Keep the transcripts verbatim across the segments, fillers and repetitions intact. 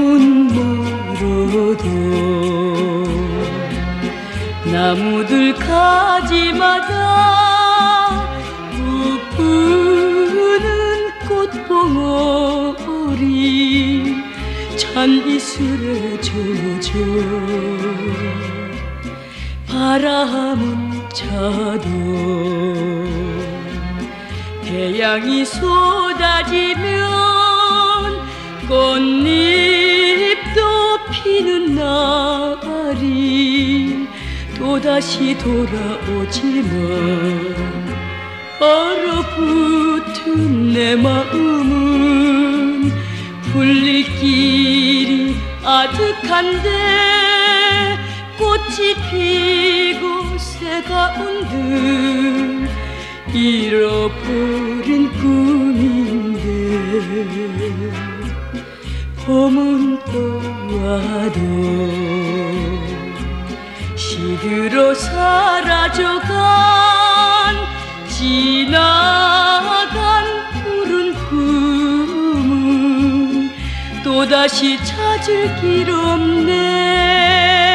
봄은 멀어도 나무들 가지마다 부푸는 꽃봉오리 찬이슬에 젖어 바람은 차도 태양이 쏟아지면 꽃잎도 피는 날이 또다시 돌아오지만 얼어붙은 내 마음은 풀릴 길이 아득한데 꽃이 피고 새가 온들 잃어버린 꿈인데 봄은 또 와도 시들어 사라져간 지나간 푸른 꿈은 또다시 찾을 길 없네.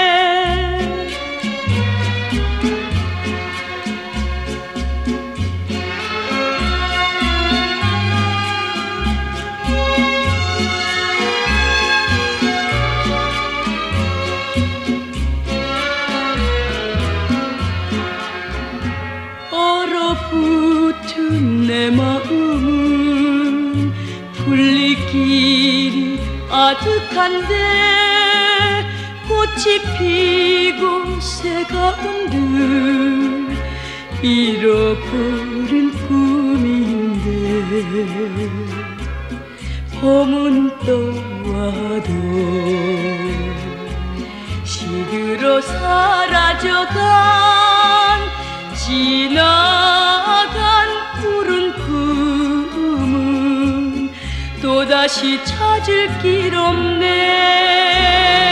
얼어붙은 내 마음은 풀릴 길이 아득한데 꽃이 피고 새가 온들 잃어버린 꿈인데 봄은 또 와도 시들어 사라져간 지나간 푸른 꿈은 또다시 찾을 길 없네.